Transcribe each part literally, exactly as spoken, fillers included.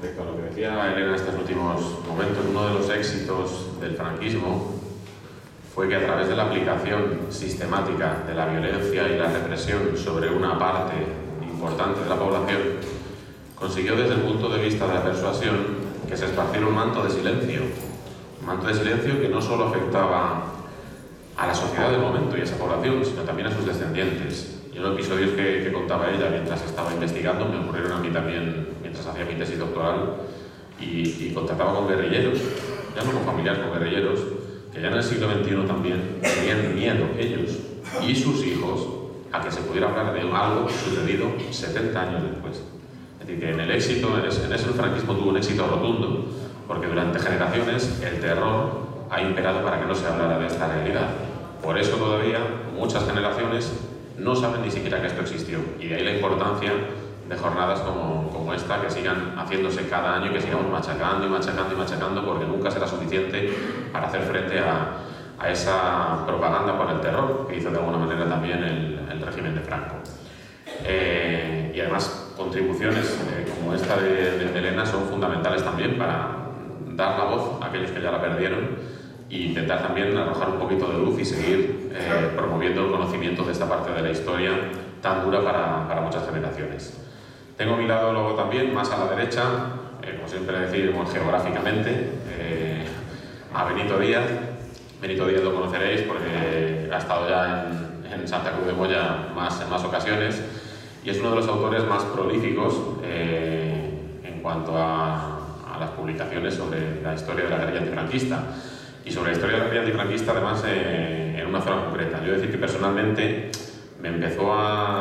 respecto a lo que decía Elena en estos últimos momentos, uno de los éxitos del franquismo fue que a través de la aplicación sistemática de la violencia y la represión sobre una parte importante de la población, consiguió desde el punto de vista de la persuasión que se esparciera un manto de silencio, un manto de silencio que no solo afectaba a la sociedad del momento y a esa población, sino también a sus descendientes. Y unos episodios que, que contaba ella mientras estaba investigando me ocurrieron a mí también mientras hacía mi tesis doctoral y, y contactaba con guerrilleros, ya no con familiares, con guerrilleros, que ya en el siglo veintiuno también tenían miedo ellos y sus hijos a que se pudiera hablar de algo sucedido setenta años después. Es decir, que en el éxito, en ese, en ese el franquismo tuvo un éxito rotundo, porque durante generaciones el terror ha imperado para que no se hablara de esta realidad. Por eso todavía muchas generaciones no saben ni siquiera que esto existió, y de ahí la importancia de jornadas como, como esta, que sigan haciéndose cada año, que sigamos machacando y machacando y machacando, porque nunca será suficiente para hacer frente a, a esa propaganda por el terror que hizo de alguna manera también el, el régimen de Franco. Eh, y además contribuciones eh, como esta de, de, de Elena son fundamentales también para dar la voz a aquellos que ya la perdieron e intentar también arrojar un poquito de luz y seguir eh, promoviendo el conocimiento de esta parte de la historia tan dura para, para muchas generaciones. Tengo a mi lado luego también, más a la derecha, eh, como siempre decimos geográficamente, eh, a Benito Díaz. Benito Díaz lo conoceréis porque ha estado ya en, en Santa Cruz de Moya más, en más ocasiones y es uno de los autores más prolíficos eh, en cuanto a, a las publicaciones sobre la historia de la guerrilla antifranquista. Y sobre la historia de la guerrilla antifranquista, además, eh, en una zona concreta. Yo he de decir que personalmente me empezó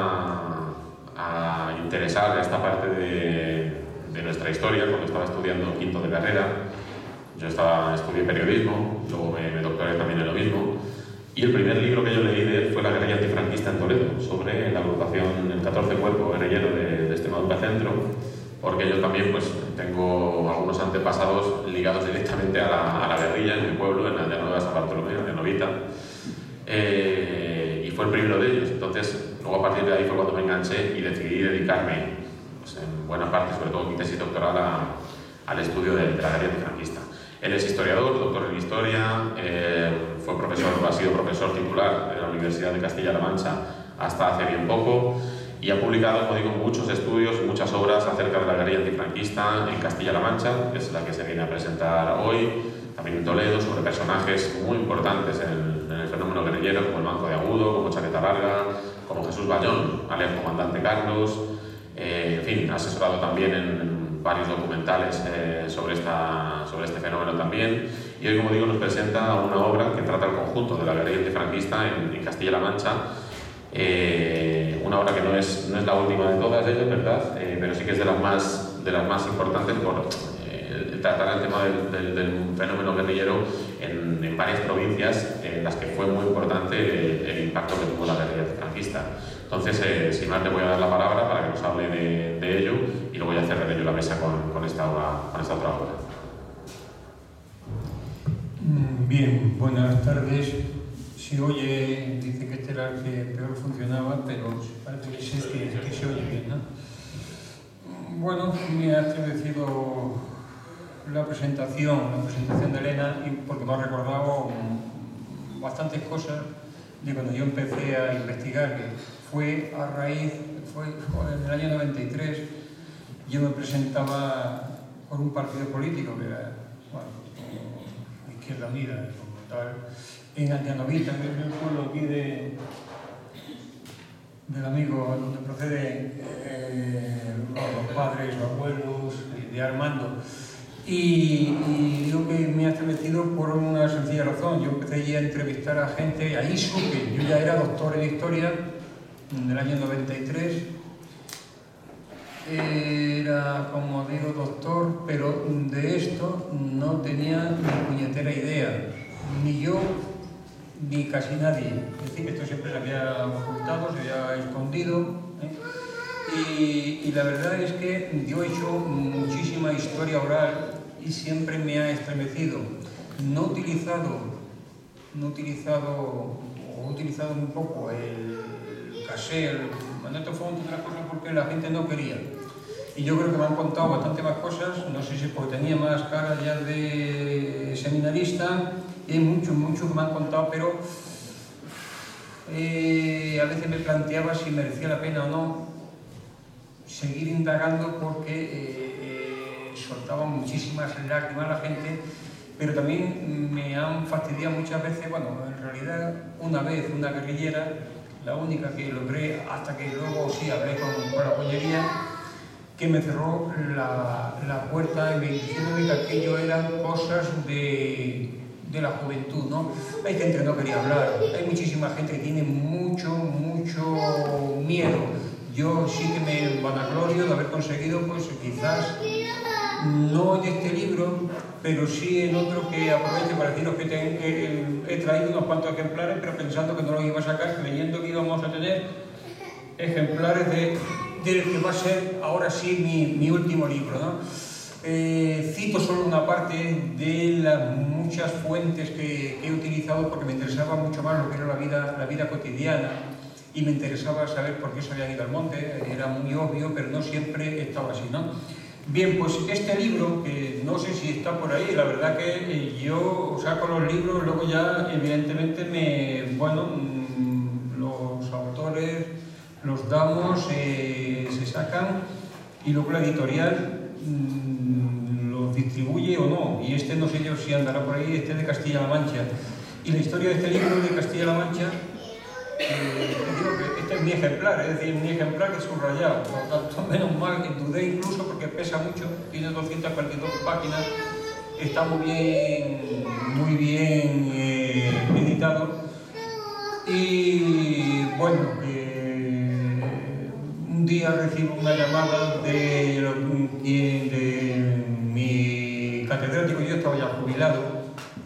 a, a interesar esta parte de, de nuestra historia cuando estaba estudiando quinto de carrera. Yo estaba, estudié periodismo, luego me, me doctoré también en lo mismo. Y el primer libro que yo leí de él fue La guerrilla antifranquista en Toledo, sobre la agrupación, el catorce Cuerpo Guerrillero de, de Extremadura Centro, porque yo también pues, tengo algunos antepasados ligados directamente a la, a la guerrilla en mi pueblo, en la Llano de San Bartolomé, en Novita, eh, y fue el primero de ellos. Entonces, luego a partir de ahí fue cuando me enganché y decidí dedicarme, pues, en buena parte, sobre todo mi tesis doctoral, a, al estudio de, de la guerrilla antifranquista. Él es historiador, doctor en historia, eh, fue profesor, ha sido profesor titular de la Universidad de Castilla-La Mancha hasta hace bien poco, y ha publicado, como digo, muchos estudios, muchas obras acerca de la guerrilla antifranquista en Castilla-La Mancha, que es la que se viene a presentar hoy, también en Toledo, sobre personajes muy importantes en, en el fenómeno guerrillero, como el Manco de Agudo, como Chaqueta Larga, como Jesús Bayón, alias Comandante Carlos, eh, en fin, ha asesorado también en, en varios documentales eh, sobre, esta, sobre este fenómeno también, y hoy, como digo, nos presenta una obra que trata el conjunto de la guerrilla antifranquista en, en Castilla-La Mancha. Eh, una obra que no es, no es la última de todas ellas, ¿verdad? Eh, pero sí que es de las más, de las más importantes por eh, tratar el tema del, del, del fenómeno guerrillero en, en varias provincias en las que fue muy importante el, el impacto que tuvo la guerrilla franquista. Entonces, eh, sin más, le voy a dar la palabra para que nos hable de, de ello y luego ya cerraré yo la mesa con, con, esta, obra, con esta otra obra. Bien, buenas tardes. Si oye, dice que este era el que peor funcionaba, pero parece que es el que, que se oye bien, ¿no? Bueno, me ha estremecido la presentación, la presentación de Elena, porque me ha recordado bastantes cosas de cuando yo empecé a investigar, que fue a raíz, fue, fue en el año noventa y tres, yo me presentaba por un partido político que era, bueno, Izquierda Unida, como tal, en Antianovita, que es el pueblo aquí de, del amigo donde proceden eh, los padres, los abuelos de Armando. Y, y digo que me ha estremecido por una sencilla razón. Yo empecé ya a entrevistar a gente, ahí supe, yo ya era doctor en historia en el año noventa y tres. Era, como digo, doctor, pero de esto no tenía ni puñetera idea, ni yo ni casi nadie. Es decir, que esto siempre se había ocultado, se había escondido, ¿eh? y, y la verdad es que yo he hecho muchísima historia oral y siempre me ha estremecido. No he utilizado, no he utilizado, o he utilizado muy poco el cassette, el magnetofón, otras cosas, porque la gente no quería. y yo creo que me han contado bastante más cosas, no sé si es porque tenía más cara ya de seminarista, y hay mucho, mucho que me han contado, pero eh, a veces me planteaba si merecía la pena o no seguir indagando, porque eh, eh, soltaba muchísimas lágrimas la gente, pero también me han fastidiado muchas veces. Bueno, en realidad una vez una guerrillera, la única que logré, hasta que luego sí hablé con, con la pollería, que me cerró la, la puerta y me diciéndome que aquello eran cosas de, de la juventud, ¿no? Hay gente que no quería hablar, hay muchísima gente que tiene mucho, mucho miedo. Yo sí que me vanaglorio de haber conseguido, pues quizás, no en este libro, pero sí en otro que aprovecho para deciros que, te, que he traído unos cuantos ejemplares, pero pensando que no los iba a sacar, creyendo que íbamos a tener ejemplares de, del que va a ser ahora sí mi, mi último libro, ¿no? Eh, cito solo una parte de las muchas fuentes que, que he utilizado, porque me interesaba mucho más lo que era la vida, la vida cotidiana, y me interesaba saber por qué se habían ido al monte. Era muy obvio, pero no siempre estaba así, ¿no? Bien, pues este libro, que no sé si está por ahí, la verdad que yo saco los libros, luego ya evidentemente me, bueno, los autores los damos, eh, se sacan, y luego la editorial mmm, los distribuye o no, y este no sé yo si andará por ahí, este es de Castilla-La Mancha. Y la historia de este libro de Castilla-La Mancha, Eh, digo que este es mi ejemplar, es decir, mi ejemplar que es subrayado, por lo tanto, menos mal que dudé incluso porque pesa mucho, tiene doscientas cuarenta y dos páginas, está muy bien, muy bien eh, editado, y bueno, eh, un día recibo una llamada de, de, de mi catedrático, yo estaba ya jubilado,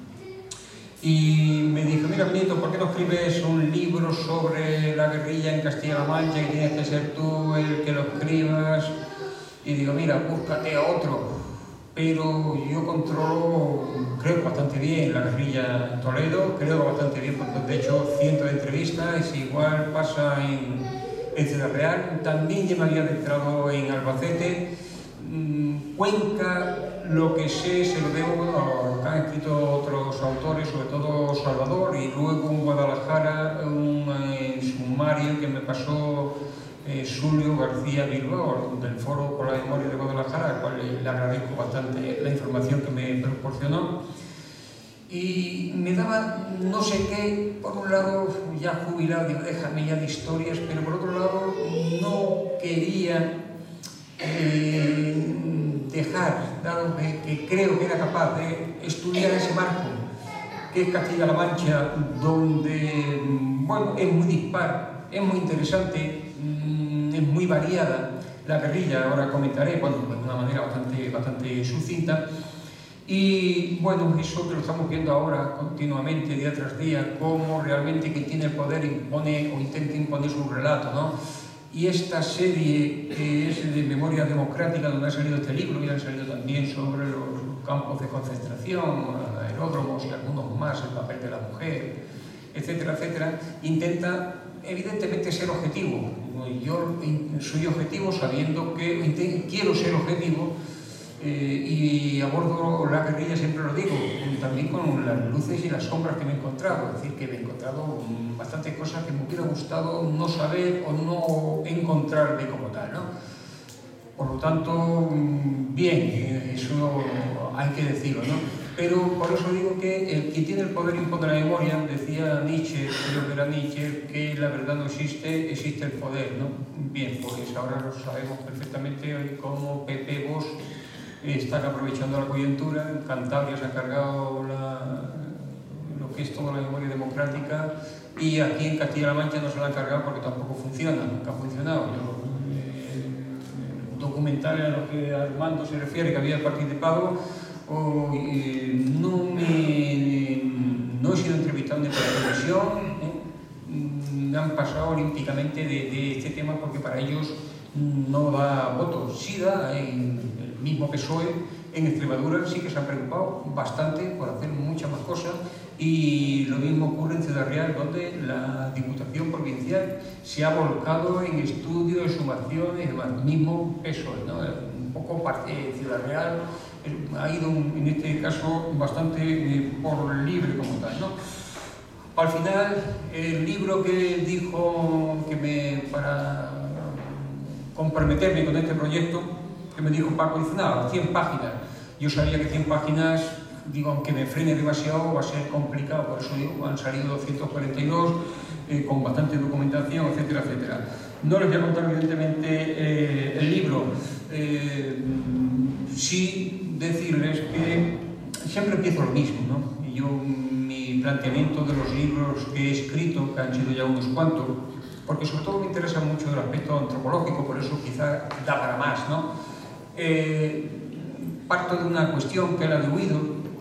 y me dijo: mira, Benito, ¿por qué no escribes un libro sobre la guerrilla en Castilla-La Mancha, que tienes que ser tú el que lo escribas? Y digo: mira, búscate a otro. Pero yo controlo, creo, bastante bien la guerrilla en Toledo, creo bastante bien, porque de hecho cientos de entrevistas, igual pasa en, en Ciudad Real, también ya me había adentrado en Albacete, mmm, Cuenca. Lo que sé se lo debo a lo que han escrito otros autores, sobre todo Salvador, y luego en Guadalajara un eh, sumario que me pasó eh, Julio García Bilbao, del Foro por la Memoria de Guadalajara, al cual le, le agradezco bastante la información que me proporcionó. Y me daba no sé qué, por un lado ya jubilado, digo, déjame ya de historias, pero por otro lado no quería eh, dejar, dado que, que creo que era capaz de estudiar ese marco, que es Castilla-La Mancha, donde, bueno, es muy dispar, es muy interesante, es muy variada la guerrilla, ahora comentaré, bueno, de una manera bastante, bastante sucinta. Y bueno, eso que lo estamos viendo ahora continuamente, día tras día, cómo realmente quien tiene el poder impone o intenta imponer su relato, ¿no? Y esta serie, que es de Memoria Democrática, donde ha salido este libro, y han salido también sobre los campos de concentración, aeródromos y algunos más, el papel de la mujer, etcétera, etcétera, intenta evidentemente ser objetivo. Yo soy objetivo sabiendo que quiero ser objetivo, eh, y abordo la guerrilla, siempre lo digo, también con las luces y las sombras que me he encontrado. Es decir, que me he encontrado bastantes cosas que me hubiera gustado no saber o no encontrarme como tal, ¿no? Por lo tanto, bien, eso hay que decirlo, ¿no? Pero por eso digo que el que tiene el poder impone la memoria. Decía Nietzsche, creo que era Nietzsche, que la verdad no existe, existe el poder, ¿no? Bien, pues ahora lo sabemos perfectamente cómo Pepe Bosch están aprovechando la coyuntura. En Cantabria se ha cargado la, lo que es toda la memoria democrática, y aquí en Castilla-La Mancha no se la han cargado porque tampoco funciona, nunca ha funcionado. Yo, eh, documentales a los que Armando se refiere, que había participado, o, eh, no, me, no he sido entrevistado ni por la televisión, ¿eh? Me han pasado olímpicamente de, de este tema, porque para ellos no da votos. Sí da en el mismo P S O E, En Extremadura sí que se han preocupado bastante por hacer muchas más cosas, y lo mismo ocurre en Ciudad Real, donde la Diputación Provincial se ha volcado en estudios, sumaciones, el mismo P S O E, ¿no? Un poco eh, Ciudad Real eh, ha ido en este caso bastante eh, por libre como tal, ¿no? Al final, el libro que dijo que me, para comprometerme con este proyecto, que me dijo Paco, dice, nada, cien páginas. Yo sabía que cien páginas, digo, aunque me frene demasiado, va a ser complicado, por eso digo, han salido doscientos cuarenta y dos, eh, con bastante documentación, etcétera, etcétera. No les voy a contar, evidentemente, eh, el libro. Eh, sí decirles que siempre empiezo lo mismo, ¿no? Y yo, mi planteamiento de los libros que he escrito, que han sido ya unos cuantos, porque sobre todo me interesa mucho el aspecto antropológico, por eso quizá da para más, ¿no? Eh, parto de una cuestión que es la de Huido,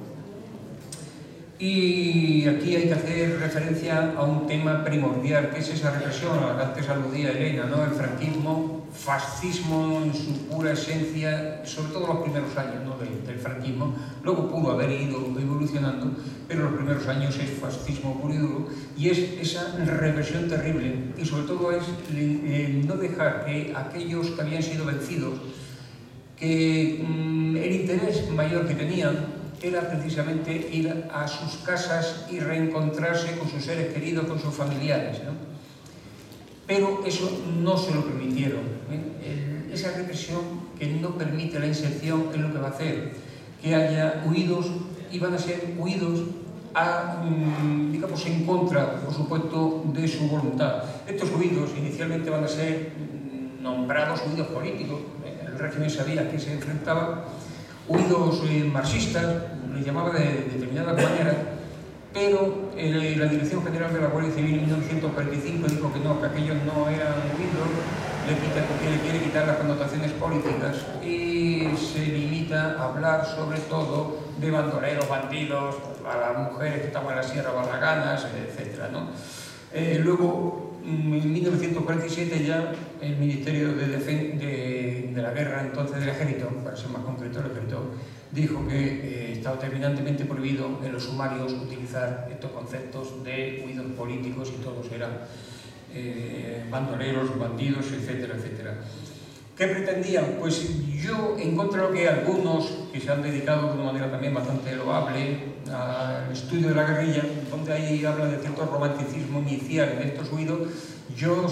y aquí hay que hacer referencia a un tema primordial, que es esa represión a la que antes aludía Elena, ¿no? El franquismo, fascismo en su pura esencia, sobre todo los primeros años, ¿no? del, del franquismo. Luego pudo haber ido evolucionando, pero los primeros años es fascismo puro y duro, y es esa represión terrible, y sobre todo es eh, no dejar que aquellos que habían sido vencidos, que mmm, el interés mayor que tenían era precisamente ir a sus casas y reencontrarse con sus seres queridos, con sus familiares, ¿no? Pero eso no se lo permitieron, ¿eh? Esa represión que no permite la inserción es lo que va a hacer que haya huidos, y van a ser huidos a, digamos, en contra, por supuesto, de su voluntad. Estos huidos inicialmente van a ser nombrados huidos políticos, ¿eh? El régimen sabía que se enfrentaba, huidos eh, marxistas, les llamaba de, de determinada manera, pero eh, la Dirección General de la Guardia Civil en mil novecientos cuarenta y cinco dijo que no, que aquellos no eran huidos, le, quita, porque le quiere quitar las connotaciones políticas, y se limita a hablar sobre todo de bandoleros, bandidos, a las mujeres que estaban en la Sierra Barraganas, etcétera, ¿no? Eh, luego, en mil novecientos cuarenta y siete ya el Ministerio de, Defen de, de la Guerra, entonces del Ejército, para ser más concreto, el Ejército, dijo que eh, estaba terminantemente prohibido en los sumarios utilizar estos conceptos de huidos políticos, y todos eran eh, bandoleros, bandidos, etcétera, etcétera. ¿Qué pretendían? Pues yo encuentro que algunos que se han dedicado de una manera también bastante loable al estudio de la guerrilla, donde ahí habla de cierto romanticismo inicial de estos huidos, yo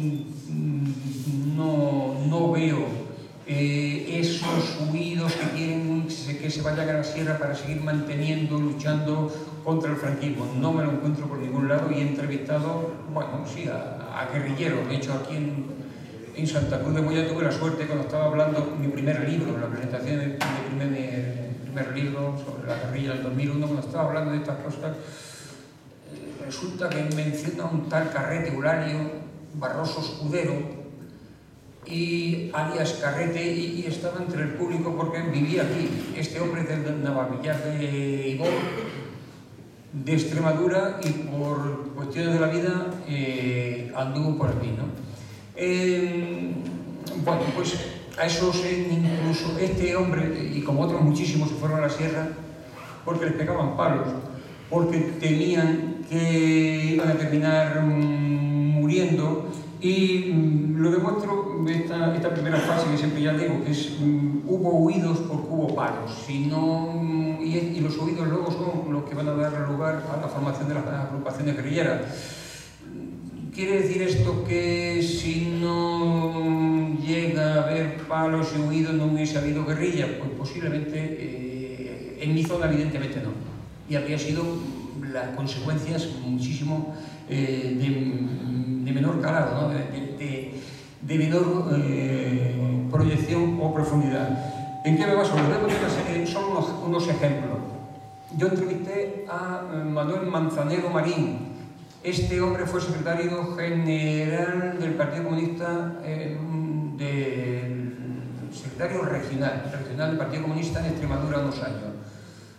no, no veo eh, esos huidos que quieren que se vayan a la sierra para seguir manteniendo, luchando contra el franquismo. No me lo encuentro por ningún lado, y he entrevistado, bueno, sí, a, a guerrilleros. De hecho, aquí en, en Santa Cruz de Moya tuve la suerte, cuando estaba hablando mi primer libro, la presentación de mi primer, primer libro sobre la guerrilla del dos mil uno, cuando estaba hablando de estas cosas, eh, resulta que menciona un tal Carrete Eulalio Barroso Escudero, y alias Carrete, y, y estaba entre el público porque vivía aquí. Este hombre del Navavillar de Ibor, de Extremadura, y por cuestiones de la vida eh, anduvo por aquí, ¿no? Eh, bueno, pues a esos, incluso este hombre, y como otros muchísimos, se fueron a la sierra porque les pegaban palos, porque temían que iban a terminar mmm, muriendo. Y mmm, lo demuestro esta, esta primera fase que siempre ya digo, que es mmm, hubo huidos porque hubo paros, si no, mmm, y, y los huidos luego son los que van a dar lugar a la formación de las agrupaciones guerrilleras. ¿Quiere decir esto que si no llega a haber palos y huidos no hubiese habido guerrilla? Pues posiblemente, eh, en mi zona evidentemente no, y habría sido las consecuencias muchísimo eh, de, de menor calado, ¿no? de, de, de menor eh, proyección o profundidad. ¿En qué me baso? Les voy a poner una serie, son unos, unos ejemplos. Yo entrevisté a Manuel Manzanero Marín. Este hombre fue secretario general del Partido Comunista, eh, del secretario regional, regional del Partido Comunista en Extremadura unos años.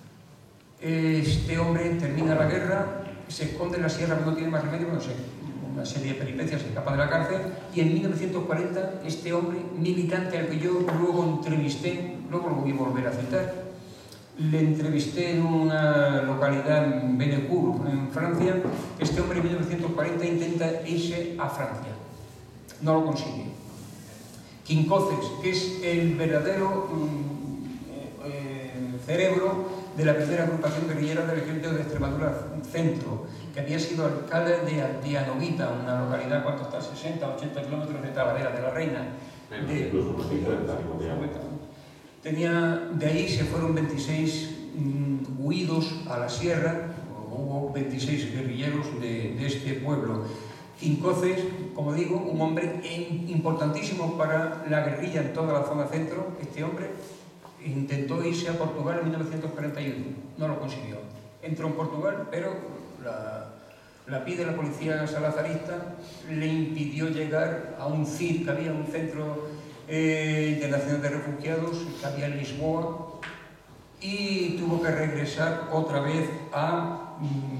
Este hombre termina la guerra, se esconde en la sierra, no tiene más remedio, no sé, una serie de peripecias, escapa de la cárcel, y en mil novecientos cuarenta este hombre, militante al que yo luego entrevisté, luego lo voy a volver a citar, le entrevisté en una localidad en Benecourt, en Francia. Este hombre en mil novecientos cuarenta intenta irse a Francia, no lo consigue. Quincoces, que es el verdadero mm, eh, cerebro de la primera agrupación guerrillera del ejército de Extremadura Centro, que había sido alcalde de, de Anovita, una localidad, ¿cuánto está? sesenta, ochenta kilómetros de Talavera de la Reina. De, incluso unos cincuenta. Tenía, de ahí se fueron veintiséis mm, huidos a la sierra, hubo veintiséis guerrilleros de, de este pueblo. Quincoces, como digo, un hombre importantísimo para la guerrilla en toda la zona centro. Este hombre intentó irse a Portugal en mil novecientos cuarenta y uno, no lo consiguió. Entró en Portugal, pero la, la P I de la policía salazarista le impidió llegar a un C I R, que había un centro eh, internacional de refugiados, que había en Lisboa, y tuvo que regresar otra vez a,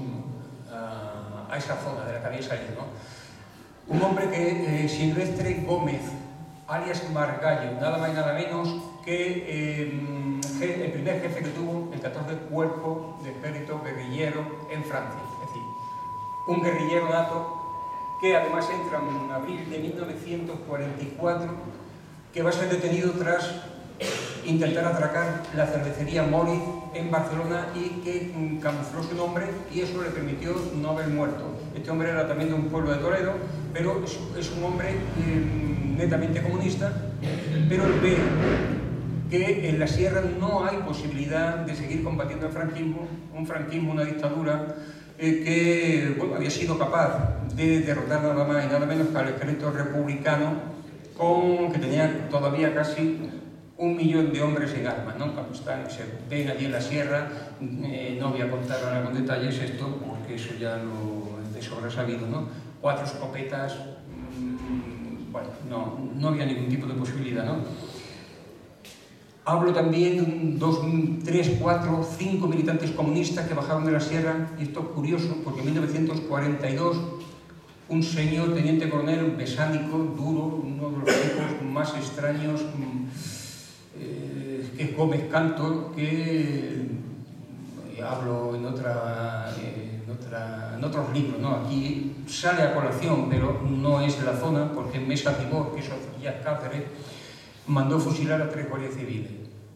a, a esa zona de la que había salido, ¿no? Un hombre que, eh, Silvestre Gómez, alias Margallo, nada más y nada menos que eh, el primer jefe que tuvo el catorce Cuerpo de Ejército Guerrillero en Francia. Es decir, un guerrillero nato que además entra en abril de mil novecientos cuarenta y cuatro, que va a ser detenido tras intentar atracar la cervecería Moritz en Barcelona y que mm, camufló su nombre, y eso le permitió no haber muerto. Este hombre era también de un pueblo de Toledo, pero es, es un hombre eh, netamente comunista, pero él ve que en la sierra no hay posibilidad de seguir combatiendo el franquismo, un franquismo, una dictadura eh, que bueno, había sido capaz de derrotar nada más y nada menos que al ejército republicano, con, que tenía todavía casi un millón de hombres en armas, ¿no? Cuando están, se ven allí en la sierra, eh, no voy a contar ahora con detalles esto, porque eso ya lo de sobra sabido, ¿no? Cuatro escopetas, mmm, bueno, no, no había ningún tipo de posibilidad, ¿no? Hablo también de dos, tres, cuatro, cinco militantes comunistas que bajaron de la sierra, y esto es curioso, porque en mil novecientos cuarenta y dos un señor teniente coronel besánico, duro, uno de los tipos más extraños, eh, que es Gómez Cantor, que eh, hablo en, otra, eh, en, otra, en otros libros, ¿no? Aquí sale a colación, pero no es la zona, porque en Mesa Tibor, que eso ya Cáceres, mandó fusilar a tres guardias civiles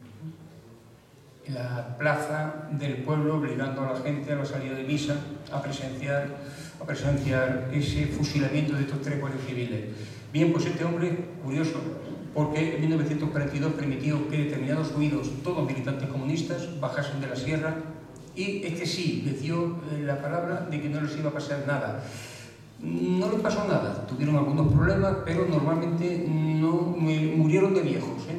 en la plaza del pueblo, obligando a la gente a la salida de misa a presenciar, a presenciar ese fusilamiento de estos tres guardias civiles. Bien, pues este hombre, curioso, porque en mil novecientos cuarenta y dos permitió que determinados huidos, todos militantes comunistas, bajasen de la sierra, y este sí les dio la palabra de que no les iba a pasar nada. No les pasó nada, tuvieron algunos problemas, pero normalmente no murieron de viejos, ¿eh?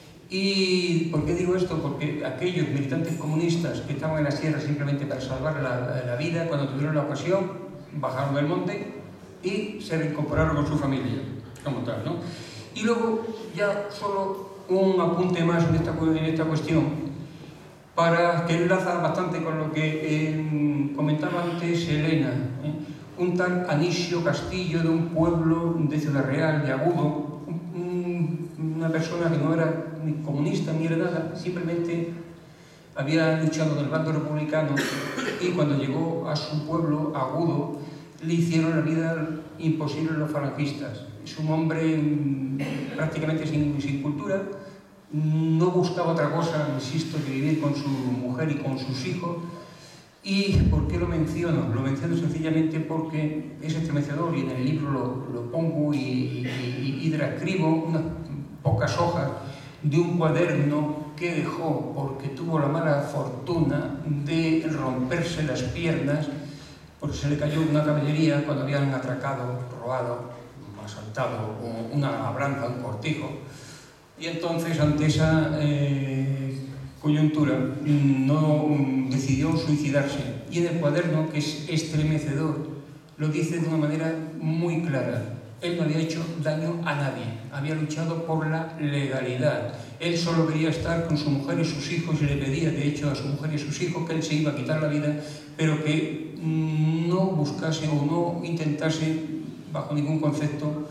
¿Y por qué digo esto? Porque aquellos militantes comunistas que estaban en la sierra simplemente para salvar la, la vida, cuando tuvieron la ocasión, bajaron del monte y se reincorporaron con su familia, como tal, ¿no? Y luego, ya solo un apunte más en esta, en esta cuestión, para que enlaza bastante con lo que eh, comentaba antes Elena, ¿eh? Un tal Anisio Castillo, de un pueblo de Ciudad Real, de Agudo, una persona que no era ni comunista ni era nada, simplemente había luchado del bando republicano, y cuando llegó a su pueblo, Agudo, le hicieron la vida imposible a los falangistas. Es un hombre prácticamente sin, sin cultura, no buscaba otra cosa, insisto, que vivir con su mujer y con sus hijos. ¿Y por qué lo menciono? Lo menciono sencillamente porque es estremecedor, y en el libro lo, lo pongo y, y, y transcribo unas pocas hojas de un cuaderno que dejó porque tuvo la mala fortuna de romperse las piernas, porque se le cayó una caballería cuando habían atracado, robado, asaltado una labranza, un cortijo, y entonces ante esa eh, coyuntura no decidió suicidarse, y en el cuaderno, que es estremecedor, lo dice de una manera muy clara. Él no había hecho daño a nadie, había luchado por la legalidad. Él solo quería estar con su mujer y sus hijos, y le pedía de hecho a su mujer y a sus hijos que él se iba a quitar la vida, pero que no buscase o no intentase bajo ningún concepto,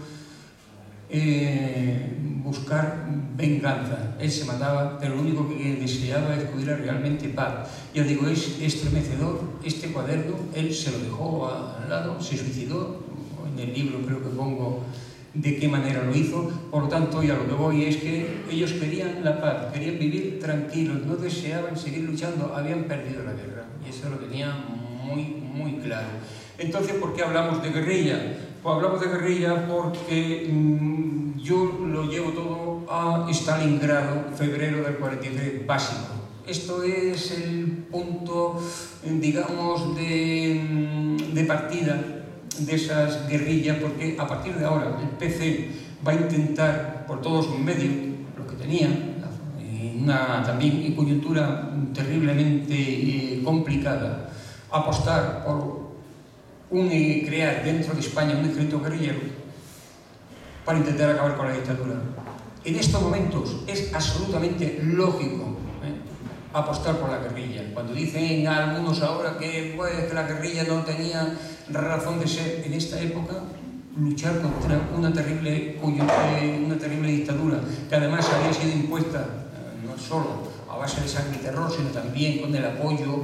eh, buscar venganza. Él se mataba, pero lo único que deseaba es que hubiera realmente paz. Ya digo, es estremecedor este cuaderno. Él se lo dejó al lado, se suicidó. En el libro creo que pongo de qué manera lo hizo. Por lo tanto, y a lo que voy es que ellos querían la paz, querían vivir tranquilos, no deseaban seguir luchando, habían perdido la guerra y eso lo tenían muy, muy claro. Entonces, ¿por qué hablamos de guerrilla? Pues hablamos de guerrilla porque mmm, yo lo llevo todo a Stalingrado, febrero del cuarenta y tres, básico. Esto es el punto, digamos, de, de partida de esas guerrillas, porque a partir de ahora el P C va a intentar, por todos los medios, lo que tenía, una también coyuntura terriblemente eh, complicada, apostar por un, eh, crear dentro de España un ejército guerrillero para intentar acabar con la dictadura. En estos momentos es absolutamente lógico ¿eh? apostar por la guerrilla. Cuando dicen algunos ahora que, pues, que la guerrilla no tenía razón de ser, en esta época luchar contra una terrible, una terrible dictadura que además había sido impuesta no solo a base de sangre y terror, sino también con el apoyo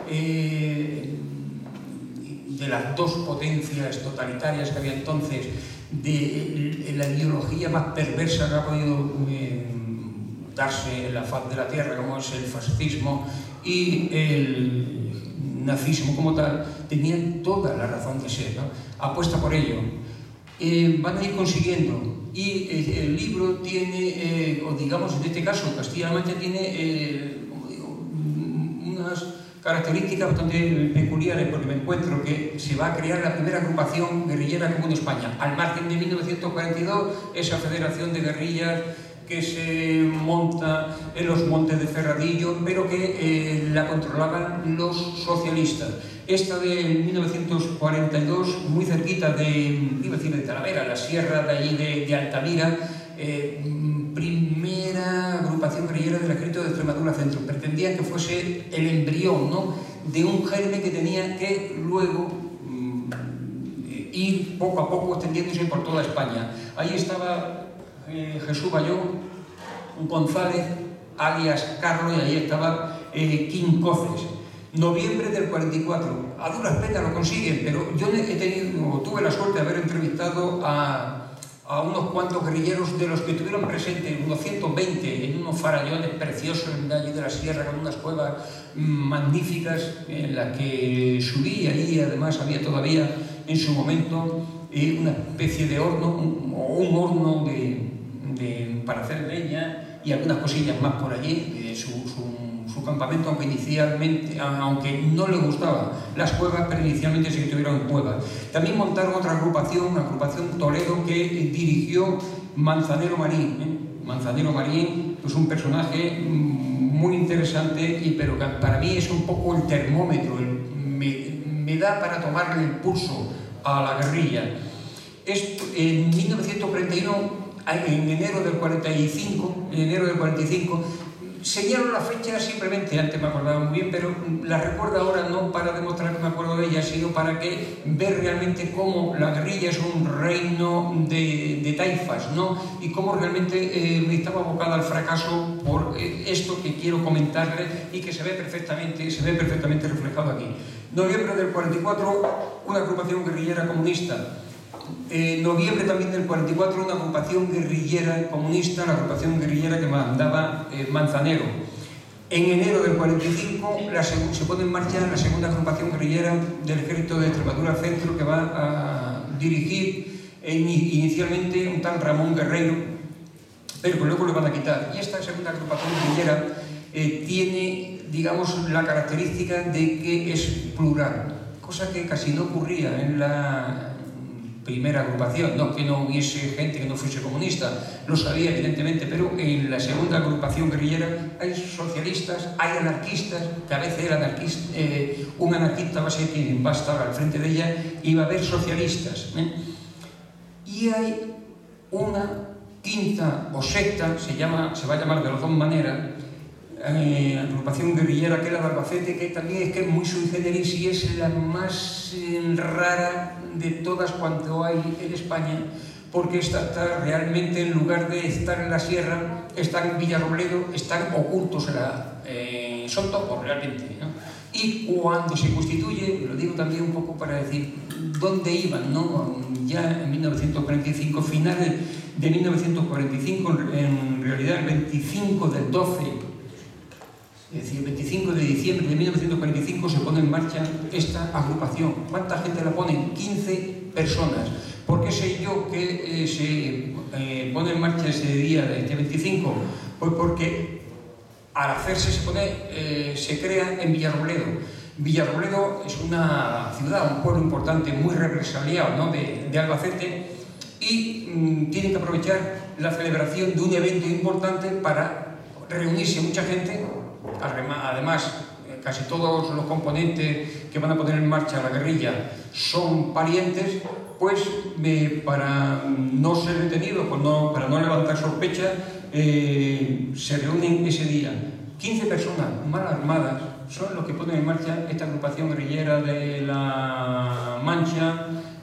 eh, de las dos potencias totalitarias que había entonces, de, de la ideología más perversa que ha podido eh, darse en la faz de la tierra, como es el fascismo y el nazismo como tal, tenían toda la razón de ser, ¿no? Apuesta por ello. Eh, van a ir consiguiendo y eh, el libro tiene, eh, o digamos en este caso Castilla-La Mancha tiene eh, unas características bastante peculiares, porque me encuentro que se va a crear la primera agrupación guerrillera común de España, al margen de mil novecientos cuarenta y dos, esa federación de guerrillas que se monta en los montes de Ferradillo, pero que eh, la controlaban los socialistas. Esta de mil novecientos cuarenta y dos, muy cerquita de, iba a decir de Talavera, la sierra de allí de, de Altamira, eh, primera agrupación guerrillera del ejército de Extremadura Centro. Pretendían que fuese el embrión, ¿no?, de un germen que tenía que luego mm, ir poco a poco extendiéndose por toda España. Ahí estaba Eh, Jesús Bayón González, alias Carlos, y ahí estaba eh, Quim Coces. Noviembre del cuarenta y cuatro, a duras penas lo consiguen, pero yo he tenido, tuve la suerte de haber entrevistado a, a unos cuantos guerrilleros de los que estuvieron presentes, unos ciento veinte, en unos farallones preciosos de allí de la sierra, con unas cuevas magníficas en las que subí. Ahí además había todavía en su momento eh, una especie de horno, un, o un horno de De, para hacer leña y algunas cosillas más por allí, eh, su, su, su campamento, aunque inicialmente, aunque no le gustaban las cuevas, pero inicialmente sí que tuvieron cuevas. También montaron otra agrupación, una agrupación Toledo, que dirigió Manzanero Marín. ¿eh? Manzanero Marín, pues un personaje muy interesante, y, pero que para mí es un poco el termómetro, el, me, me da para tomarle el pulso a la guerrilla. Esto, en mil novecientos cuarenta y uno, en enero del cuarenta y cinco, en enero del cuarenta y cinco, señalo la fecha simplemente, antes me acordaba muy bien, pero la recuerdo ahora no para demostrar que me acuerdo de ella, sino para que ver realmente cómo la guerrilla es un reino de, de taifas, ¿no? Y cómo realmente eh, estaba abocada al fracaso por eh, esto que quiero comentarle y que se ve perfectamente, se ve perfectamente reflejado aquí. Noviembre del cuarenta y cuatro, una agrupación guerrillera comunista. En eh, noviembre también del cuarenta y cuatro, una agrupación guerrillera comunista, la agrupación guerrillera que mandaba eh, Manzanero. En enero del cuarenta y cinco la se pone en marcha la segunda agrupación guerrillera del ejército de Extremadura Centro, que va a dirigir en, inicialmente un tal Ramón Guerreiro, pero que luego le van a quitar. Y esta segunda agrupación guerrillera eh, tiene, digamos, la característica de que es plural, cosa que casi no ocurría en la primera agrupación, no que no hubiese gente que no fuese comunista, lo sabía evidentemente, pero en la segunda agrupación guerrillera hay socialistas, hay anarquistas, que a veces el anarquista, eh, un anarquista va a ser quien va a estar al frente de ella, y va a haber socialistas, ¿eh? Y hay una quinta o secta, se, llama, se va a llamar de las dos maneras, Eh, agrupación guerrillera, que es la de Albacete, que también es que es muy sui generis y es la más eh, rara de todas cuanto hay en España, porque esta está realmente, en lugar de estar en la sierra, están en Villarrobledo, están ocultos en la, eh, son topos realmente, ¿no? Y cuando se constituye, lo digo también un poco para decir dónde iban, ¿no? Ya en mil novecientos cuarenta y cinco, finales de mil novecientos cuarenta y cinco, en realidad el veinticinco del doce, es decir, el veinticinco de diciembre de mil novecientos cuarenta y cinco se pone en marcha esta agrupación. ¿Cuánta gente la ponen? quince personas. ¿Por qué sé yo que eh, se eh, pone en marcha ese día, de este veinticinco? Pues porque al hacerse se pone, eh, se crea en Villarrobledo. Villarrobledo es una ciudad, un pueblo importante, muy represaliado, ¿no? de, de Albacete, y mmm, tienen que aprovechar la celebración de un evento importante para reunirse mucha gente. Además, casi todos los componentes que van a poner en marcha la guerrilla son parientes, pues eh, para no ser detenidos, pues no, para no levantar sospechas, eh, se reúnen ese día. quince personas mal armadas son los que ponen en marcha esta agrupación guerrillera de la Mancha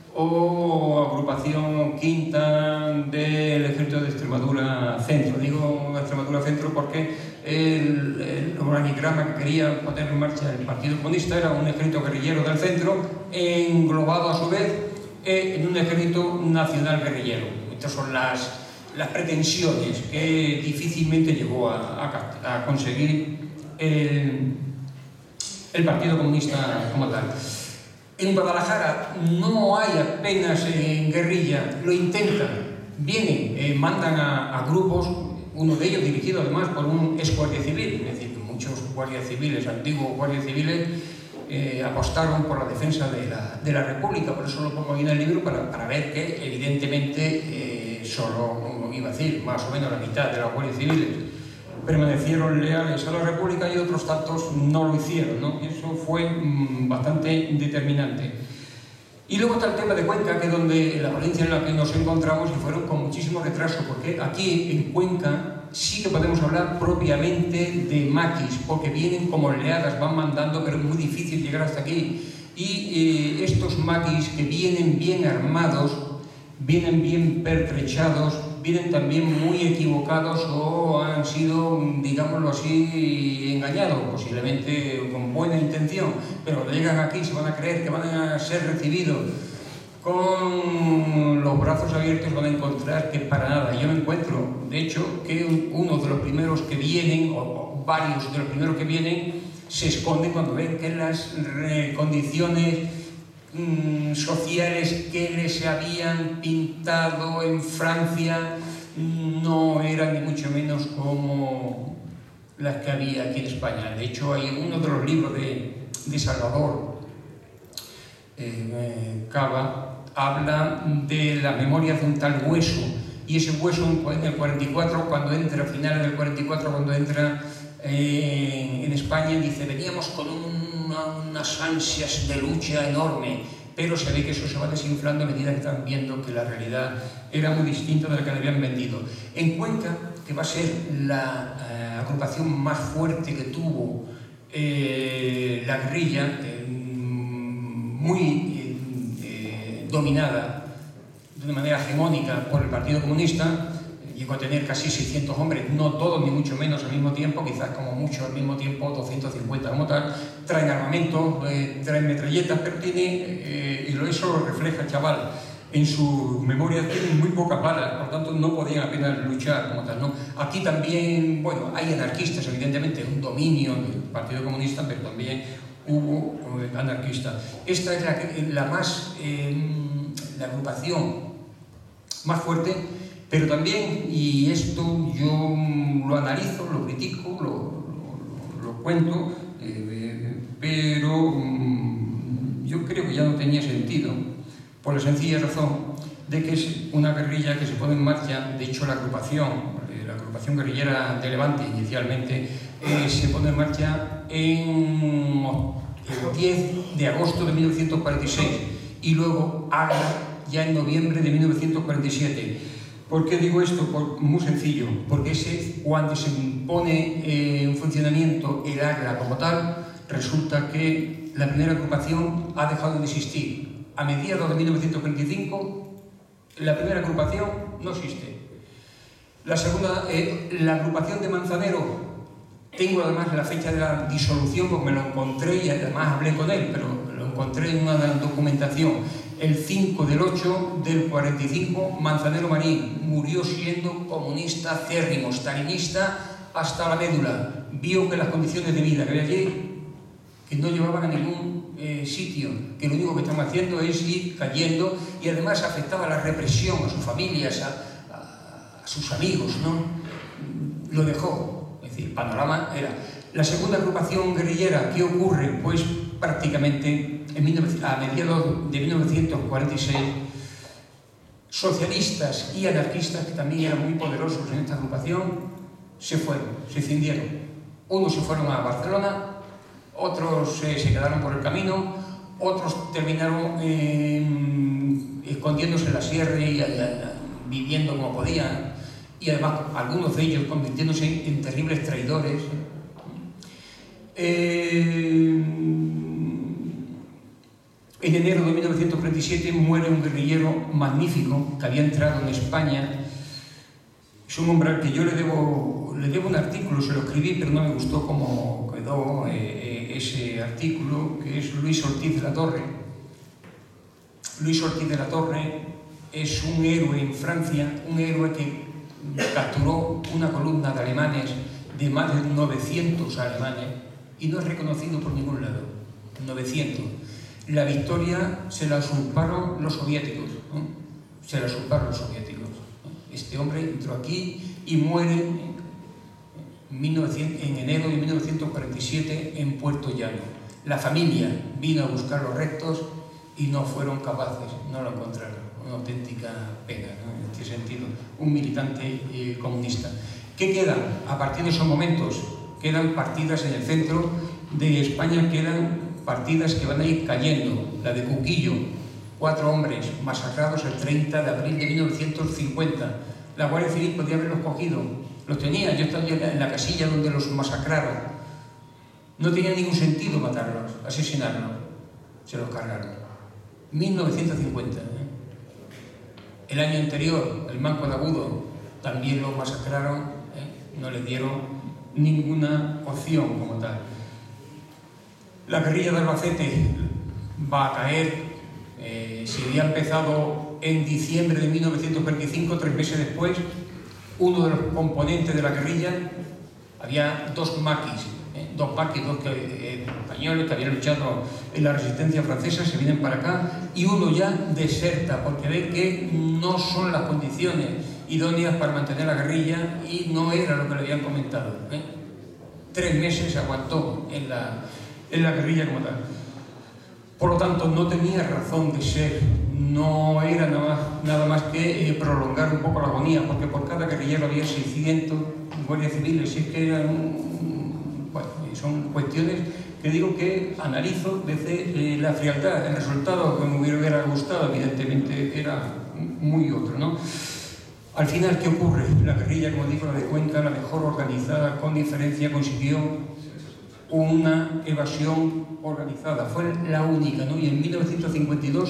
o agrupación quinta del Ejército de Extremadura Centro. Digo Extremadura Centro porque el, el organigrama que quería poner en marcha el Partido Comunista era un ejército guerrillero del centro englobado a su vez en un ejército nacional guerrillero. Estas son las, las pretensiones que difícilmente llegó a, a, a conseguir el, el Partido Comunista como tal. En Guadalajara no hay apenas en guerrilla, lo intentan, vienen, eh, mandan a, a grupos, uno de ellos dirigido además por un ex guardia civil, es decir, muchos guardias civiles, antiguos guardias civiles, eh, apostaron por la defensa de la, de la República, por eso lo pongo aquí en el libro, para, para ver que evidentemente eh, solo, iba a decir, más o menos la mitad de los guardias civiles permanecieron leales a la República y otros tantos no lo hicieron, ¿no? Eso fue mmm, bastante determinante. Y luego está el tema de Cuenca, que es donde la provincia en la que nos encontramos, y fueron con muchísimo retraso, porque aquí en Cuenca sí que podemos hablar propiamente de maquis, porque vienen como oleadas, van mandando, pero es muy difícil llegar hasta aquí. Y eh, estos maquis que vienen bien armados, vienen bien pertrechados, vienen también muy equivocados o han sido, digámoslo así, engañados, posiblemente con buena intención, pero cuando llegan aquí se van a creer que van a ser recibidos con los brazos abiertos, van a encontrar que para nada. Yo me encuentro, de hecho, que uno de los primeros que vienen, o varios de los primeros que vienen, se esconden cuando ven que las condiciones mmm, sociales que les habían pintado en Francia no eran ni mucho menos como las que había aquí en España. De hecho, hay uno de los libros de, de Salvador eh, Cava, habla de las memorias de un tal Hueso, y ese Hueso en el cuarenta y cuatro, cuando entra, a finales del cuarenta y cuatro, cuando entra eh, en España, dice: veníamos con una, unas ansias de lucha enorme, pero se ve que eso se va desinflando a medida que están viendo que la realidad era muy distinta de la que le habían vendido. En Cuenca, que va a ser la eh, agrupación más fuerte que tuvo eh, la guerrilla, eh, muy dominada de una manera hegemónica por el Partido Comunista, llegó a tener casi seiscientos hombres, no todos ni mucho menos al mismo tiempo, quizás como mucho al mismo tiempo, doscientos cincuenta como tal, traen armamento, eh, traen metralletas, pero tiene, eh, y eso lo refleja el chaval, en su memoria tienen muy pocas balas, por tanto no podían apenas luchar como tal, ¿no? Aquí también, bueno, hay anarquistas, evidentemente, un dominio del Partido Comunista, pero también hubo eh, anarquistas. Esta es la, la más, eh, la agrupación más fuerte, pero también, y esto yo lo analizo, lo critico, lo, lo, lo cuento, eh, pero um, yo creo que ya no tenía sentido, por la sencilla razón de que es una guerrilla que se pone en marcha. De hecho, la agrupación, eh, la agrupación guerrillera de Levante, inicialmente, eh, se pone en marcha en el diez de agosto de mil novecientos cuarenta y seis y luego Agra ya en noviembre de mil novecientos cuarenta y siete. ¿Por qué digo esto? Por, muy sencillo, porque ese, cuando se pone eh, en funcionamiento el Agra como tal, resulta que la primera agrupación ha dejado de existir. a mediados de mil novecientos cuarenta y cinco, la primera agrupación no existe. La segunda, eh, la agrupación de Manzanero, tengo además la fecha de la disolución porque me lo encontré y además hablé con él, pero lo encontré en una documentación. El cinco del ocho del cuarenta y cinco, Manzanero Marín murió siendo comunista acérrimo, stalinista hasta la médula. Vio que las condiciones de vida que había allí, que no llevaban a ningún eh, sitio, que lo único que estaban haciendo es ir cayendo, y además afectaba la represión a sus familias, a, a, a sus amigos, ¿no? Lo dejó. Es decir, el panorama era... La segunda agrupación guerrillera, ¿qué ocurre? Pues prácticamente en a mediados de mil novecientos cuarenta y seis, socialistas y anarquistas, que también eran muy poderosos en esta agrupación, se fueron, se cindieron. Unos se fueron a Barcelona, otros eh, se quedaron por el camino, otros terminaron eh, escondiéndose en la sierra y eh, viviendo como podían, y además algunos de ellos convirtiéndose en terribles traidores. Eh, en enero de mil novecientos cuarenta y siete muere un guerrillero magnífico que había entrado en España. Es un hombre al que yo le debo, le debo un artículo, se lo escribí, pero no me gustó cómo quedó eh, ese artículo, que es Luis Ortiz de la Torre. Luis Ortiz de la Torre es un héroe en Francia, un héroe que capturó una columna de alemanes, de más de novecientos alemanes, y no es reconocido por ningún lado. novecientos. La victoria se la usurparon los soviéticos, ¿no? Se la usurparon los soviéticos. Este hombre entró aquí y muere en enero de mil novecientos cuarenta y siete en Puerto Llano. La familia vino a buscar los restos y no fueron capaces, no lo encontraron. Una auténtica pena, ¿no? En este sentido, un militante eh, comunista. ¿Qué queda? A partir de esos momentos quedan partidas en el centro de España, quedan partidas que van a ir cayendo. La de Cuquillo, cuatro hombres masacrados el treinta de abril de mil novecientos cincuenta. La Guardia Civil podía haberlos cogido, los tenía, yo estaba en la casilla donde los masacraron. No tenía ningún sentido matarlos, asesinarlos, se los cargaron. mil novecientos cincuenta. ¿eh? El año anterior, el Manco de Agudo, también los masacraron, ¿eh? No les dieron ninguna opción como tal. La guerrilla de Albacete va a caer, eh, se había empezado en diciembre de mil novecientos cuarenta y cinco, tres meses después. Uno de los componentes de la guerrilla, había dos maquis, eh, dos maquis, dos que, eh, españoles que habían luchado en la resistencia francesa, se vienen para acá, y uno ya deserta porque ve que no son las condiciones idóneas para mantener la guerrilla y no era lo que le habían comentado. ¿eh? Tres meses aguantó en la, en la guerrilla como tal. Por lo tanto, no tenía razón de ser, no era nada más, nada más que eh, prolongar un poco la agonía, porque por cada guerrillero había seiscientos guardias civiles, y es que eran, bueno, son cuestiones que digo que analizo desde eh, la frialdad. El resultado que me hubiera gustado, evidentemente, era muy otro, ¿no? Al final, ¿qué ocurre? La guerrilla, como digo, la de Cuenca, la mejor organizada, con diferencia, consiguió una evasión organizada, fue la única, ¿no? Y en mil novecientos cincuenta y dos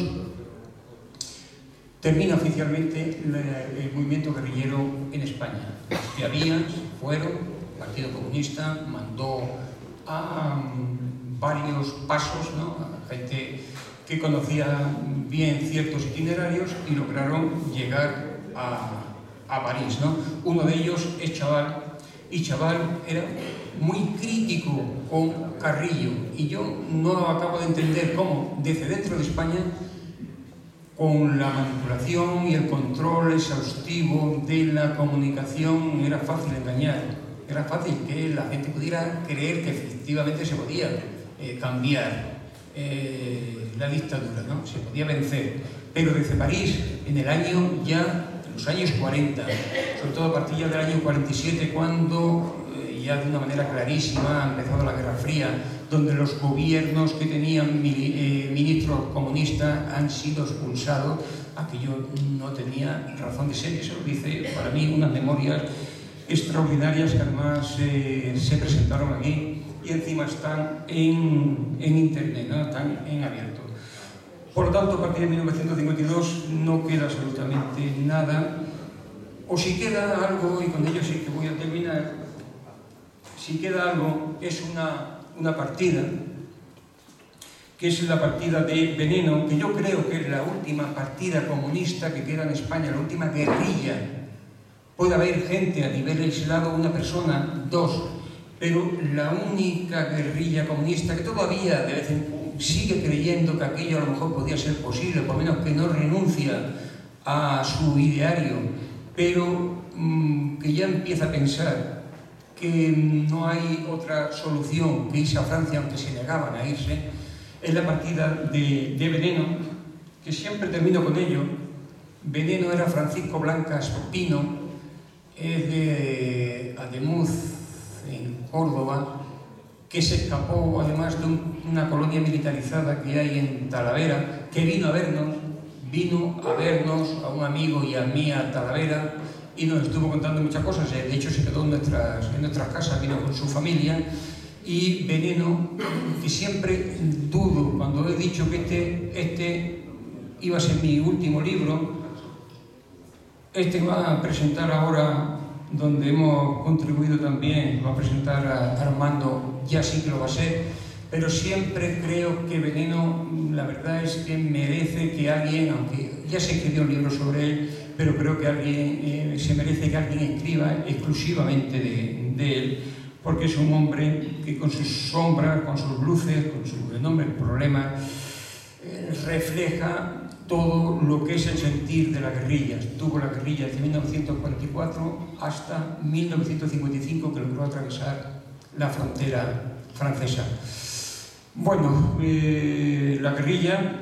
termina oficialmente la, el movimiento guerrillero en España. Los que había fueron, el Partido Comunista mandó a um, varios pasos, ¿no? A gente que conocía bien ciertos itinerarios y lograron llegar a, a París, ¿no? Uno de ellos es Chaval, y Chaval era muy crítico con Carrillo, y yo no acabo de entender cómo desde dentro de España, con la manipulación y el control exhaustivo de la comunicación, era fácil engañar, era fácil que la gente pudiera creer que efectivamente se podía eh, cambiar eh, la dictadura, ¿no? Se podía vencer, pero desde París, en el año ya, en los años cuarenta, sobre todo a partir del año cuarenta y siete, cuando ya de una manera clarísima ha empezado la Guerra Fría, donde los gobiernos que tenían ministros comunistas han sido expulsados, aquello no tenía razón de ser. Eso lo dice para mí unas memorias extraordinarias que además eh, se presentaron aquí y encima están en, en internet, ¿no? Están en abierto. Por lo tanto, a partir de mil novecientos cincuenta y dos no queda absolutamente nada, o si queda algo, y con ello sí que voy a terminar, si queda algo, es una, una partida, que es la partida de Veneno, que yo creo que es la última partida comunista que queda en España, la última guerrilla. Puede haber gente a nivel aislado, una persona, dos, pero la única guerrilla comunista que todavía de vez en cuando sigue creyendo que aquello a lo mejor podía ser posible, por lo menos que no renuncia a su ideario, pero mmm, que ya empieza a pensar que no hay otra solución que irse a Francia, aunque se negaban a irse, es la partida de, de Veneno, que siempre termino con ello. Veneno era Francisco Blancas Pino, es de Ademuz, en Córdoba, que se escapó además de un, una colonia militarizada que hay en Talavera, que vino a vernos, vino a vernos a un amigo y a mí a Talavera, y nos estuvo contando muchas cosas. De hecho, se quedó en nuestras, en nuestras casas, vino con su familia. Y Veneno, que siempre dudo, cuando he dicho que este, este iba a ser mi último libro, este va a presentar ahora, donde hemos contribuido también, va a presentar a Armando, ya sí que lo va a ser, pero siempre creo que Veneno, la verdad es que merece que alguien, aunque ya se escribió un libro sobre él, pero creo que alguien, eh, se merece que alguien escriba exclusivamente de, de él, porque es un hombre que con sus sombras, con sus luces, con sus enormes problemas, eh, refleja todo lo que es el sentir de la guerrilla. Estuvo la guerrilla desde mil novecientos cuarenta y cuatro hasta mil novecientos cincuenta y cinco, que logró atravesar la frontera francesa. Bueno, eh, la guerrilla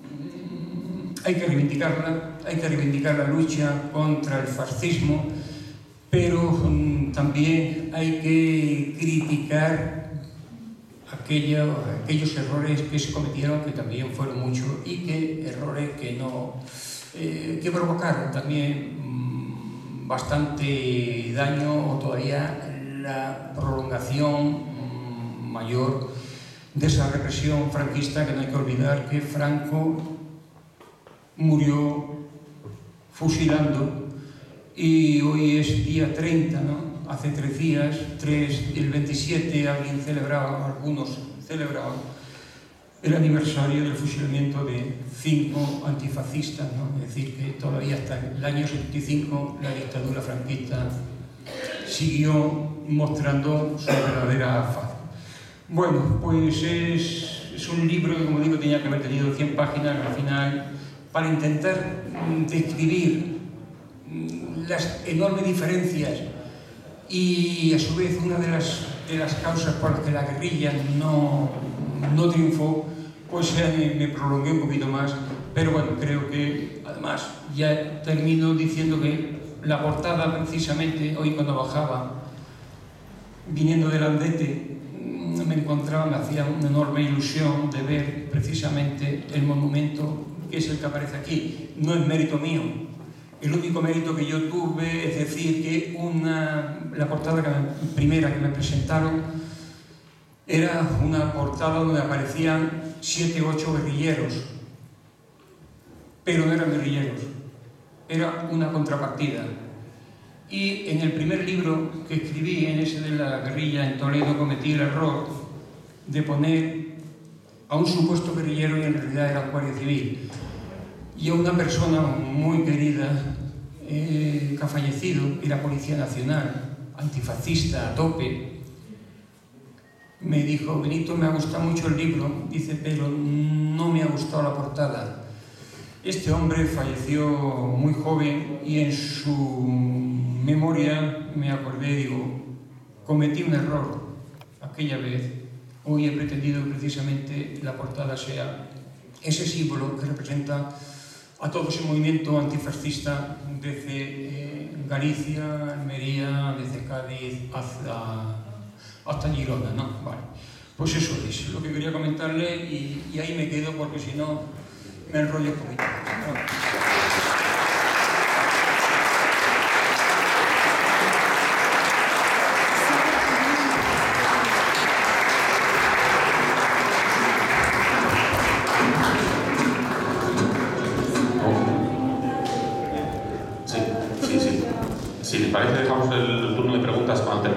hay que reivindicarla, hay que reivindicar la lucha contra el fascismo, pero um, también hay que criticar aquello, aquellos errores que se cometieron, que también fueron muchos, y que errores que no eh, que provocaron también um, bastante daño, o todavía la prolongación um, mayor de esa represión franquista, que no hay que olvidar que Franco murió fusilando, y hoy es día treinta, ¿no? Hace tres días, tres, el veintisiete, alguien celebraba, algunos celebraban el aniversario del fusilamiento de cinco antifascistas, ¿no? Es decir, que todavía hasta el año setenta y cinco la dictadura franquista siguió mostrando su verdadera faz. Bueno, pues es, es un libro que, como digo, tenía que haber tenido cien páginas al final, para intentar describir las enormes diferencias y, a su vez, una de las, de las causas por las que la guerrilla no, no triunfó, pues eh, me prolongué un poquito más, pero bueno, creo que, además, ya termino diciendo que la portada, precisamente, hoy cuando bajaba, viniendo del Andete, me encontraba, me hacía una enorme ilusión de ver precisamente el monumento que es el que aparece aquí. No es mérito mío. El único mérito que yo tuve es decir que una, la portada que me, primera que me presentaron era una portada donde aparecían siete u ocho guerrilleros, pero no eran guerrilleros, era una contrapartida. Y en el primer libro que escribí, en ese de la guerrilla en Toledo, cometí el error de poner a un supuesto guerrillero y en realidad era un guardia civil. Y a una persona muy querida, eh, que ha fallecido, era Policía Nacional, antifascista a tope, me dijo: Benito, me ha gustado mucho el libro, dice, pero no me ha gustado la portada. Este hombre falleció muy joven y en su memoria me acordé, digo, cometí un error aquella vez. Hoy he pretendido que precisamente la portada sea ese símbolo que representa a todo ese movimiento antifascista desde eh, Galicia, Almería, desde Cádiz hasta, hasta Girona, ¿no? Vale. Pues eso es lo que quería comentarle y, y ahí me quedo porque si no me enrollo un poquito.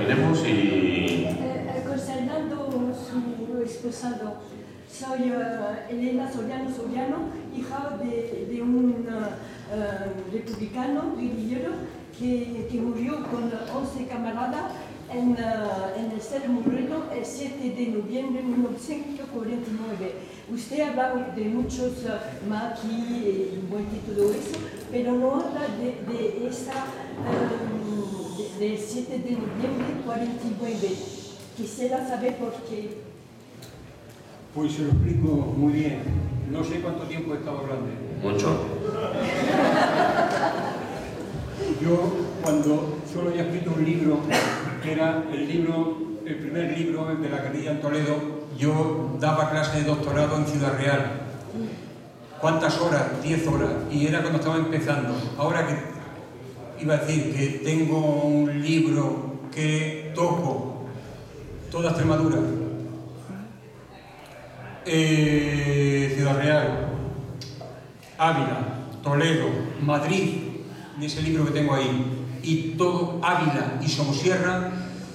terminemos y... Eh, considerando su esposado, soy uh, Elena Soriano Soriano, hija de, de un uh, republicano guerrillero que, que murió con once camaradas en, uh, en el Cerro Moreno el siete de noviembre de mil novecientos cuarenta y nueve. Usted ha hablado de muchos uh, maquis y muerte y todo eso, pero no habla de, de esa, um, de, del siete de noviembre de cuarenta y nueve. Quisiera saber por qué. Pues se lo explico muy bien. No sé cuánto tiempo he estado hablando. Mucho. Yo, cuando solo había escrito un libro, que era el libro, el primer libro de la guerrilla en Toledo, yo daba clase de doctorado en Ciudad Real. ¿Cuántas horas? Diez horas. Y era cuando estaba empezando. Ahora que iba a decir que tengo un libro que toco toda Extremadura, eh, Ciudad Real, Ávila, Toledo, Madrid, en ese libro que tengo ahí, y todo Ávila y Somosierra,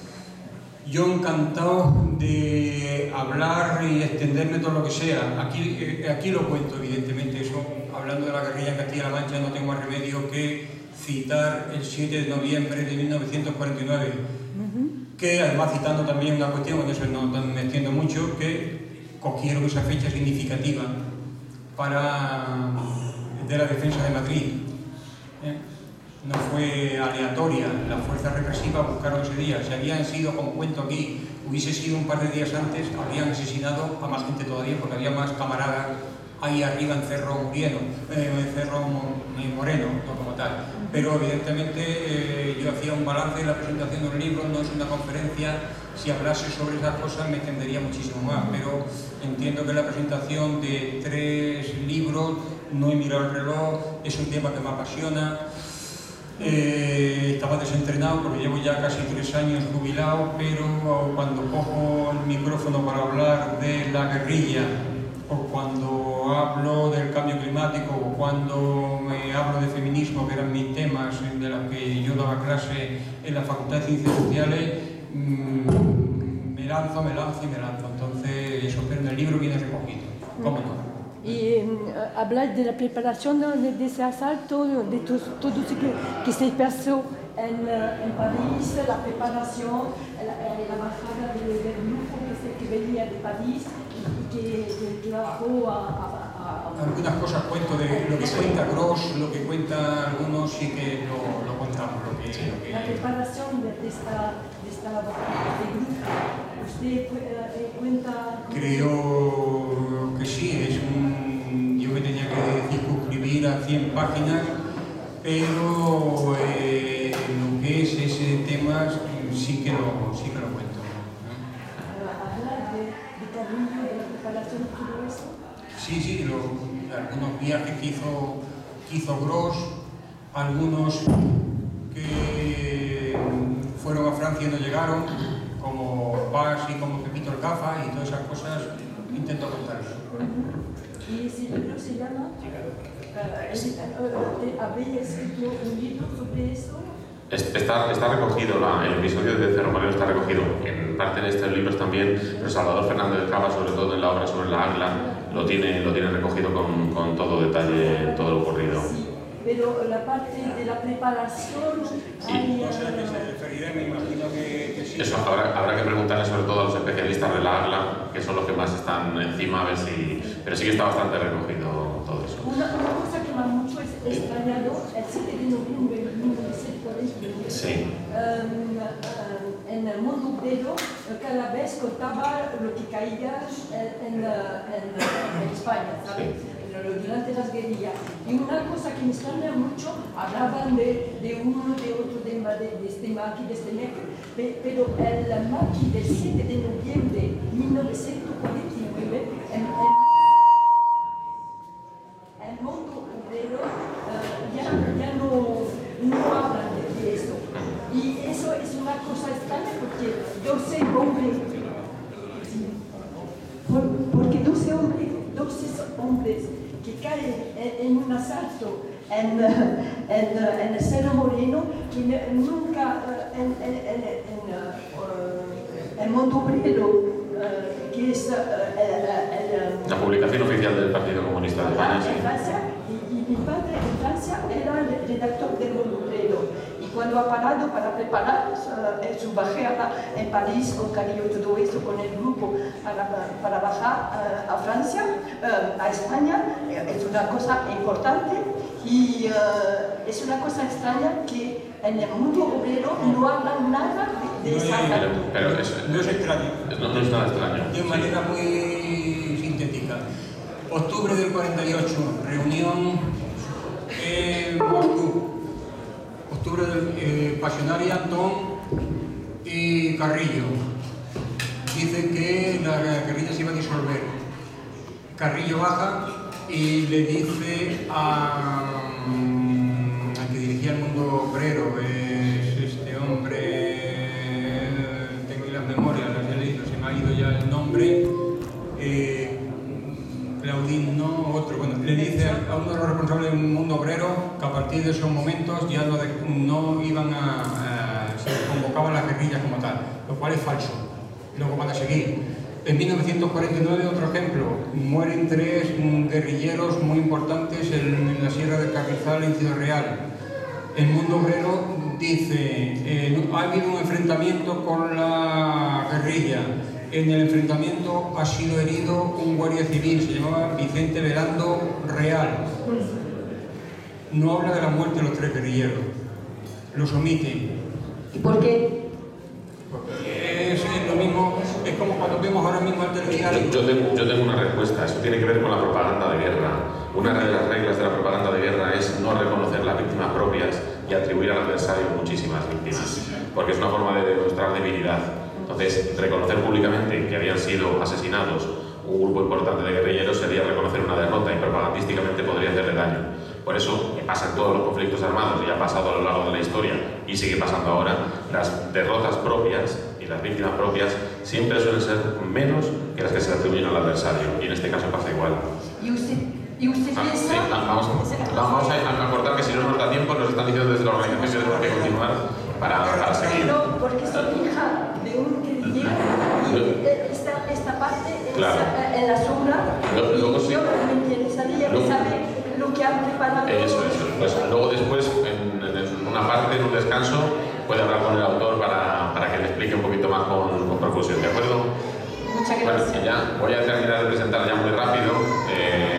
yo encantado de hablar y extenderme todo lo que sea. Aquí, eh, aquí lo cuento, evidentemente, eso, hablando de la guerrilla en Castilla-La Mancha, no tengo más remedio que citar el siete de noviembre de mil novecientos cuarenta y nueve, uh-huh. que además citando también una cuestión, con eso no me extiendo mucho, que cogieron esa fecha significativa para, de la defensa de Madrid. ¿Eh? No fue aleatoria, las fuerzas represivas buscaron ese día. Si habían sido, como cuento aquí, hubiese sido un par de días antes, habrían asesinado a más gente todavía, porque había más camaradas ahí arriba en Cerro Murieno, eh, en Cerro Moreno, no como tal. Pero evidentemente eh, yo hacía un balance de la presentación de un libro, no es una conferencia. Si hablase sobre esas cosas me extendería muchísimo más, pero entiendo que la presentación de tres libros, no he mirado el reloj, es un tema que me apasiona. Eh, estaba desentrenado porque llevo ya casi tres años jubilado, pero cuando cojo el micrófono para hablar de la guerrilla, o cuando hablo del cambio climático, o cuando me hablo de feminismo, que eran mis temas de los que yo daba clase en la Facultad de Ciencias Sociales, mmm, me lanzo, me lanzo y me lanzo. Entonces, eso, pero en el libro viene recogido. ¿Cómo no? Y uh, hablar de la preparación de, de ese asalto, de to, todo lo que, que se pasó en, uh, en París, la preparación, la, la bajada del, del grupo que, se, que venía de París y que, que trabajó a, a, a... Algunas cosas cuento de lo que cuenta Gross, lo que cuenta algunos sí que lo, lo contamos. Lo que, lo que... La preparación de esta, de esta de grupo, ¿usted uh, cuenta? Creo que sí, es un, yo me tenía que circunscribir a cien páginas, pero eh, lo que es ese tema sí que lo, sí que lo cuento. ¿Hablar de, de Carrillo, de la preparación y todo eso? Sí, sí, lo, algunos viajes que hizo, que hizo Gross, algunos que fueron a Francia y no llegaron, como Paz y como Pepito el Gafa y todas esas cosas, intento contarlas. ¿Y ese libro se llama? ¿Habéis escrito un libro sobre eso? Está, está recogido, la, el episodio de Cerro Moreno está recogido en parte en estos libros también, pero Salvador Fernández de Cava, sobre todo en la obra sobre la Águila, lo tiene, lo tiene recogido con, con todo detalle, todo lo ocurrido. Sí, pero la parte de la preparación... Sí. Hay, O sea, que se referirá, me imagino que, que sí. Eso habrá, habrá que preguntarle sobre todo a los especialistas de la Águila, que son los que más están encima, a ver si... Pero sí que está bastante recogido todo eso. Una, una cosa que me ha mucho es extrañado, el siete de noviembre de mil novecientos cuarenta y nueve, Sí. um, uh, en el mundo obrero cada vez contaba lo que caía en, en, en, en España, ¿sabes? Sí. Durante las guerrillas. Y una cosa que me extraña mucho, hablaban de, de uno, de otro, de, de, de este maqui, de este negro, pero el maqui del siete de noviembre de mil novecientos cuarenta y nueve, en, en el mundo obrero uh, ya, ya no, no hablan de, de eso. Y eso es una cosa extraña porque doce hombres, por, porque doce hombres, doce hombres que caen en, en un asalto en, en, en el Cerro Moreno, que nunca, en, en, en, en Mundo Obrero, uh, que es uh, el, el, la publicación oficial del Partido Comunista de España. En Francia, y, y mi padre en Francia era el redactor del Mundo Obrero. Y cuando ha parado para preparar uh, su bajada en París, con Carillo y todo eso, con el grupo para, para bajar uh, a Francia, uh, a España, uh, es una cosa importante y uh, es una cosa extraña que en el mundo obrero no hablan nada de, de no esa es, actitud. Pero es, no es extraño. No, no es nada extraño. De manera muy sintética. Octubre del cuarenta y ocho, reunión en Moscú. Octubre del eh, Pasionaria, Antón y Carrillo. Dice que la guerrilla se iba a disolver. Carrillo baja y le dice a, al que dirigía el Mundo Obrero, es este hombre, tengo ahí las memorias, las he leído, se me ha ido ya el nombre, eh, Claudín, no, otro, bueno, le dice a uno de los responsables del Mundo Obrero que a partir de esos momentos ya no, de, no iban a, a, se convocaban las guerrillas como tal, lo cual es falso. Luego van a seguir. En mil novecientos cuarenta y nueve, otro ejemplo, mueren tres guerrilleros muy importantes en la Sierra del Carrizal, en Ciudad Real. El Mundo Obrero dice, eh, ha habido un enfrentamiento con la guerrilla. En el enfrentamiento ha sido herido un guardia civil, se llamaba Vicente Velando Real. No habla de la muerte de los tres guerrilleros, los omite. ¿Y por qué? Es, es lo mismo, es como cuando vemos ahora mismo el telediario. Yo, yo, tengo, yo tengo una respuesta, eso tiene que ver con la propaganda de guerra. Una de las reglas de la propaganda de guerra es no reconocer las víctimas propias y atribuir al adversario muchísimas víctimas, porque es una forma de demostrar debilidad. Entonces, reconocer públicamente que habían sido asesinados un grupo importante de guerrilleros sería reconocer una derrota y propagandísticamente podría hacerle daño. Por eso, que pasa en todos los conflictos armados y ha pasado a lo largo de la historia y sigue pasando ahora, las derrotas propias y las víctimas propias siempre suelen ser menos que las que se atribuyen al adversario, y en este caso pasa igual. ¿Y usted, y usted Ah, piensa? sí, vamos, vamos a, a cortar, que si no nos da tiempo, nos están diciendo desde la organización que tenemos que continuar para, para seguir. No, porque soy hija de un guerrillero y esta, esta parte es Claro. en la sombra. Luego, luego y sí. yo me interesaría Luego- saber lo que han preparado. Eso, eso. Pues luego después, en, en una parte, en un descanso, puede hablar con el autor para, para que le explique un poquito más con, con profusión, ¿de acuerdo? Muchas Bueno, gracias. y ya voy a terminar de presentar ya muy rápido. Eh,